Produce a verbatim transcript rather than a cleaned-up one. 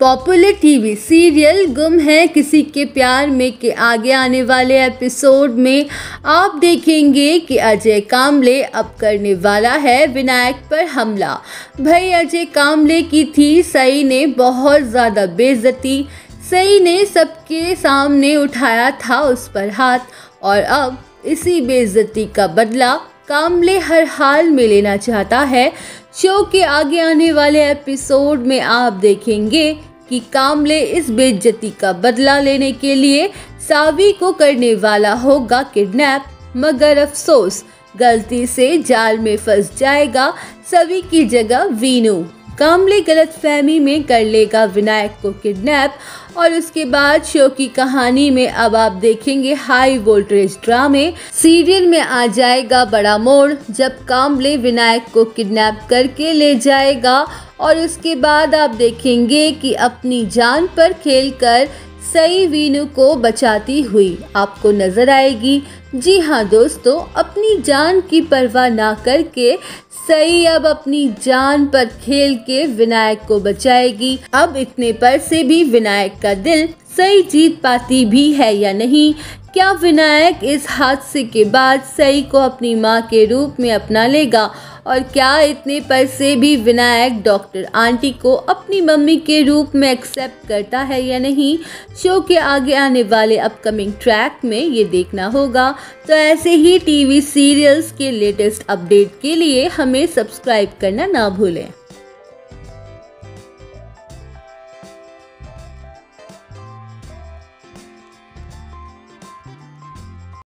Popular TV serial गुम है किसी के प्यार में के आगे आने वाले एपिसोड में आप देखेंगे कि अजय कामले अब करने वाला है विनायक पर हमला। भाई अजय कामले की थी सई ने बहुत ज़्यादा बेइज्जती। सई ने सबके सामने उठाया था उस पर हाथ और अब इसी बेइज्जती का बदला कामले हर हाल में लेना चाहता है। शो के आगे आने वाले एपिसोड में आप देखेंगे कि कामले इस बेइज्जती का बदला लेने के लिए सावी को करने वाला होगा किडनैप, मगर अफसोस गलती से जाल में फंस जाएगा सवी की जगह वीनू। कामले गलतफहमी में कर लेगा विनायक को किडनैप और उसके बाद शो की कहानी में अब आप देखेंगे हाई वोल्टेज ड्रामे। सीरियल में आ जाएगा बड़ा मोड़ जब कामले विनायक को किडनैप करके ले जाएगा और उसके बाद आप देखेंगे कि अपनी जान पर खेलकर सई वीनू को बचाती हुई आपको नजर आएगी। जी हाँ दोस्तों, अपनी जान की परवाह ना करके सई अब अपनी जान पर खेल के विनायक को बचाएगी। अब इतने पर से भी विनायक का दिल सई जीत पाती भी है या नहीं? क्या विनायक इस हादसे के बाद सई को अपनी मां के रूप में अपना लेगा? और क्या इतने पर से भी विनायक डॉक्टर आंटी को अपनी मम्मी के रूप में एक्सेप्ट करता है या नहीं? शो के आगे आने वाले अपकमिंग ट्रैक में ये देखना होगा। तो ऐसे ही टीवी सीरियल्स के लेटेस्ट अपडेट के लिए हमें सब्सक्राइब करना ना भूलें।